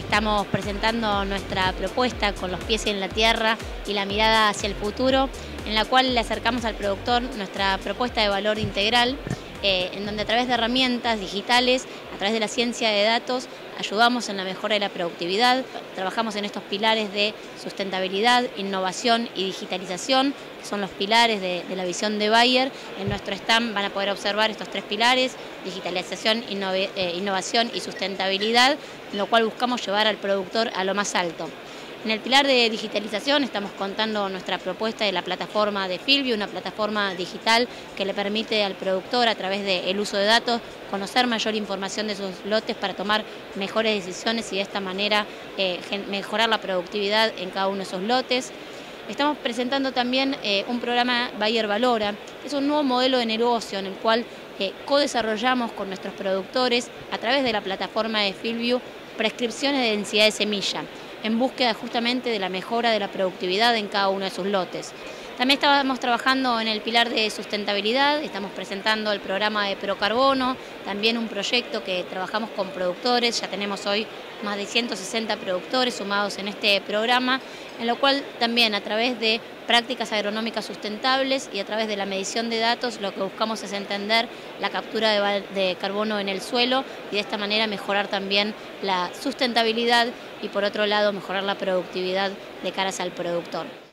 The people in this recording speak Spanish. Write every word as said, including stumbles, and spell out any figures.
Estamos presentando nuestra propuesta con los pies en la tierra y la mirada hacia el futuro, en la cual le acercamos al productor nuestra propuesta de valor integral, eh, en donde a través de herramientas digitales, a través de la ciencia de datos, ayudamos en la mejora de la productividad. Trabajamos en estos pilares de sustentabilidad, innovación y digitalización, que son los pilares de, de la visión de Bayer. En nuestro stand van a poder observar estos tres pilares: digitalización, innove, eh, innovación y sustentabilidad, en lo cual buscamos llevar al productor a lo más alto. En el pilar de digitalización estamos contando nuestra propuesta de la plataforma de Filvio, una plataforma digital que le permite al productor, a través del uso de datos, conocer mayor información de sus lotes para tomar mejores decisiones y de esta manera eh, mejorar la productividad en cada uno de esos lotes. Estamos presentando también eh, un programa Bayer Valora, que es un nuevo modelo de negocio en el cual eh, co-desarrollamos con nuestros productores, a través de la plataforma de Filvio, prescripciones de densidad de semilla, en búsqueda justamente de la mejora de la productividad en cada uno de sus lotes. También estamos trabajando en el pilar de sustentabilidad, estamos presentando el programa de Procarbono, también un proyecto que trabajamos con productores. Ya tenemos hoy más de ciento sesenta productores sumados en este programa, en lo cual también a través de prácticas agronómicas sustentables y a través de la medición de datos lo que buscamos es entender la captura de, de carbono en el suelo y de esta manera mejorar también la sustentabilidad y por otro lado mejorar la productividad de caras al productor.